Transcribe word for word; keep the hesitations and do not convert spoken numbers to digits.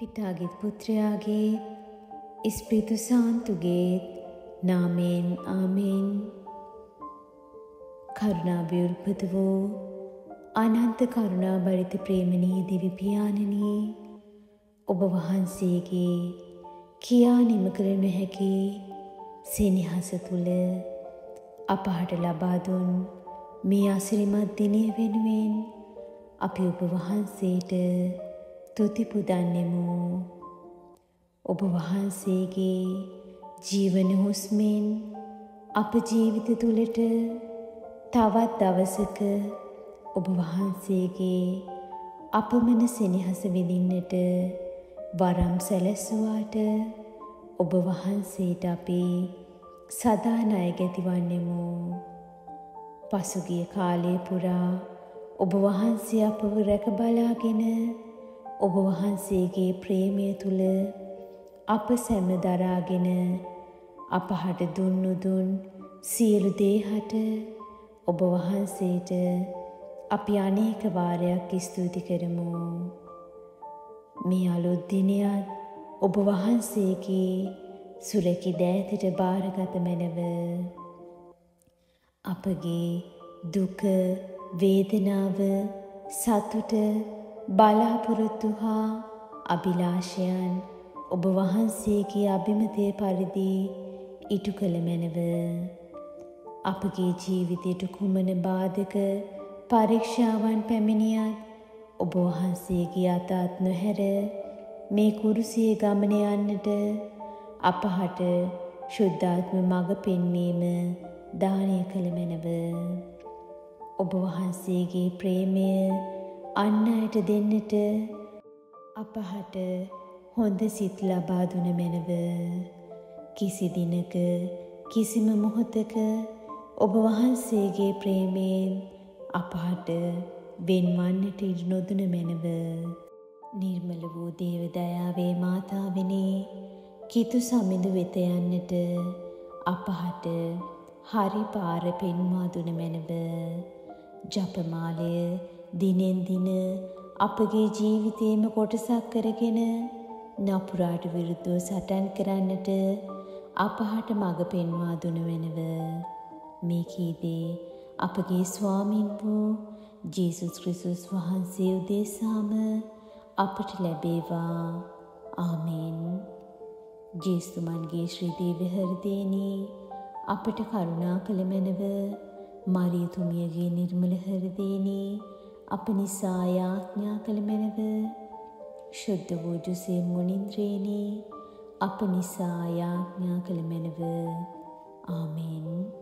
පිතාගේත් පුත්‍රයාගේ ඉස්පිරිතු සාන්තුගේත් නාමයෙන් ආමෙන්. කරුණාභිවෘපත වූ අනන්ත කරුණා බරිත ප්‍රේමණීය දිව්‍ය පියාණනි, ඔබ වහන්සේගේ කියා නිම කළ නොහැකි සෙනෙහස තුළ අපහට ලබා දුන් මේ අසිරිමත් දිනය වෙනුවෙන් අපි ඔබ වහන්සේට තුති පුදන්නෙමු. ඔබ වහන්සේගේ ජීවන හුස්මෙන් අප ජීවිත තුළට තවත් දවසක ඔබ වහන්සේගේ අපමණ සෙනෙහස විඳින්නට වරම් සැලැස්සුවාට ඔබ වහන්සේට අපි සදා ණය ගැතිවන්නෙමු. පසුගිය කාලය පුරා ඔබ වහන්සේ අපව රැක බලාගෙන ඔබ වහන්සේගේ ප්‍රේමය තුල අප සැම දරාගෙන අපහට දුන් නුදුන් සියලු දේහට ඔබ වහන්සේට අපි අනේක වාරයක් ස්තුති කරමු. මේ අලුත් දිනයත් ඔබ වහන්සේගේ සුරැකී දෑතට බාරගත මැනව. අපගේ දුක, වේදනාව, සතුට, බලාපොරොත්තු හා අභිලාෂයන් ඔබ වහන්සේගේ අභිමතය පරිදි ඉටු කළ මැනව. අපගේ ජීවිතයට කුමන බාධක පරීක්ෂාවන් පැමිණියත් ඔබ වහන්සේගේ අතත් නොහැර මේ කුරුසියේ ගමන යන්නට අපහට ශුද්ධාත්ම මඟ පෙන්වීම දානය කළ මැනව. ඔබ වහන්සේගේ ප්‍රේමය අන් අයට දෙන්නට අපහට හොඳ සිත් ලබා දුන මැනව. කිසි දිනක කිසිම මොහොතක ඔබ වහන්සේගේ ප්‍රේමයෙන් අපහට වෙන්වන්නට ඉඩ නොදුන මැනව. නිර්මල වූ දේව දයාවේ මාතාවෙනි, කිතු සමිඳු වෙත යන්නට අපහට හරි පාර පෙන්වා දුන මැනව. ජපමාලය දිනෙන් දින අපගේ ජීවිතයේම කොටසක් කරගෙන නපුරාට විරුද්ධව සටන් කරන්නට අපහට මඟ පෙන්වා දුන මැනව. මේ කීදේ අපගේ ස්වාමින් වූ ජේසුස් ක්‍රිස්තුස් වහන්සේ උදෙසාම අපට ලැබේවා. ආමෙන්. ජේසුමන්ගේ ශ්‍රී දිව්‍ය හෘදයෙනි අපට කරුණා කළ මැනව. මරියතුමියගේ නිර්මල හෘදයෙනි අප නිසා යාඥා කළ මැනව. ශුද්ධ වූ ජුසේ මුනින්ද්‍රේනි අප නිසා යාඥා කළ මැනව. ආමෙන්.